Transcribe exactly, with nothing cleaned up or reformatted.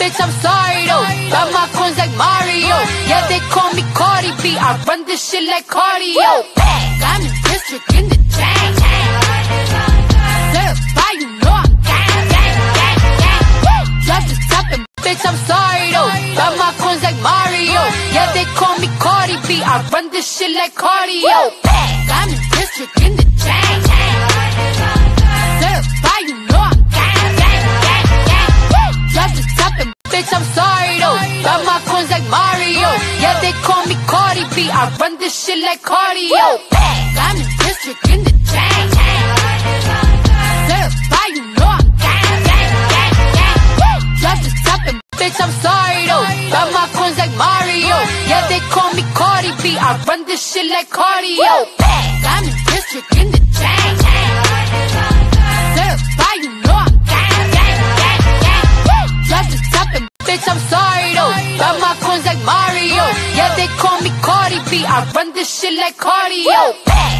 bitch, I'm sorry though. Got my coins like Mario. Yeah, they call me Cardi B. I run this shit like cardio. I'm in district in the chain. Certified, you know I'm gang, gang, gang, gang. Drop the top and bitch, I'm sorry though. Got my coins like Mario. Yeah, they call me Cardi B. I run this shit like cardio. I'm in district in the chain. Certified, you know I'm gang, gang, gang, gang. Drop the top and bitch, I'm sorry though. Got my coins like Mario. Yeah, they call me Cardi B. I run this shit like cardio. I'm in district in the chain. Certified, you know I'm gang, gang, gang, gang. Drop the top and bitch, I'm sorry though. Got my coins like Mario. Yeah, they call me Cardi B. I run this shit like cardio. I'm in district in the chain. Certified, you know I'm gang, gang, gang, gang. Drop the top and bitch, I'm sorry though. Got my coins like Mario. Yeah, they call me Cardi B. I run this shit like cardio.